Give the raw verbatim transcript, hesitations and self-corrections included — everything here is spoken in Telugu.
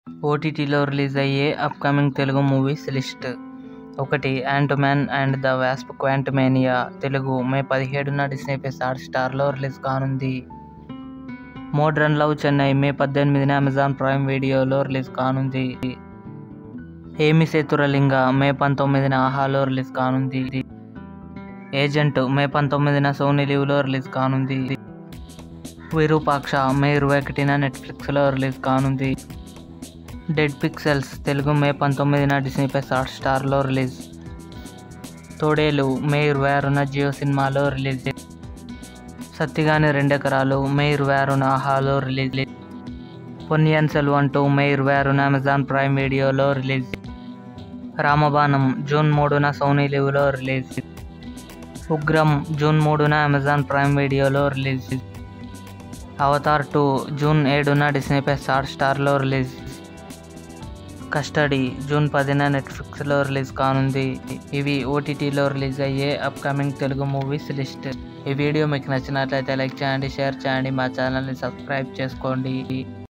ఓటీటీలో రిలీజ్ అయ్యే అప్కమింగ్ తెలుగు మూవీస్ లిస్ట్. ఒకటి ant man and the wasp quantumania Telugu May పదిహేడున డిస్నీ ప్లస్ హాట్‌స్టార్లో రిలీజ్ కానుంది. మోడ్రన్ లవ్ చెన్నై మే పద్దెనిమిదిన అమెజాన్ ప్రైమ్ వీడియోలో రిలీజ్ కానుంది. ఏమి సేతురలింగ మే పంతొమ్మిదిన ఆహాలో రిలీజ్ కానుంది. ఏజెంట్ మే పంతొమ్మిదిన సోనీ లీవ్లో రిలీజ్ కానుంది. విరూపాక్ష మే ఇరవై ఒకటిన నెట్ఫ్లిక్స్లో రిలీజ్ కానుంది. డెడ్ పిక్సెల్స్ తెలుగు మే పంతొమ్మిదిన డిస్నీ ప్లస్ హాట్‌స్టార్లో రిలీజ్. తోడేలు మే ఇరవై ఆరున జియో సినిమాలో రిలీజ్. సత్తిగాని రెండెకరాలు మే ఇరవై ఆరున ఆహాలో release. Ponniyin Selvan two May ఇరవై ఆరున అమెజాన్ ప్రైమ్ వీడియోలో రిలీజ్. రామబాణం జూన్ మూడున సోనీ లీవ్లో రిలీజ్. ఉగ్రం జూన్ మూడున అమెజాన్ ప్రైమ్ వీడియోలో రిలీజ్. అవతార్ టూ జూన్ ఏడున డిస్నీ ప్లస్ హాట్‌స్టార్లో రిలీజ్. కస్టడీ జూన్ పదిన నెట్ఫ్లిక్స్లో రిలీజ్ కానుంది. ఇవి ఓటీటీలో రిలీజ్ అయ్యే అప్కమింగ్ తెలుగు మూవీస్ లిస్ట్. ఈ వీడియో మీకు నచ్చినట్లయితే లైక్ చేయండి, షేర్ చేయండి, మా ఛానల్ని సబ్స్క్రైబ్ చేసుకోండి.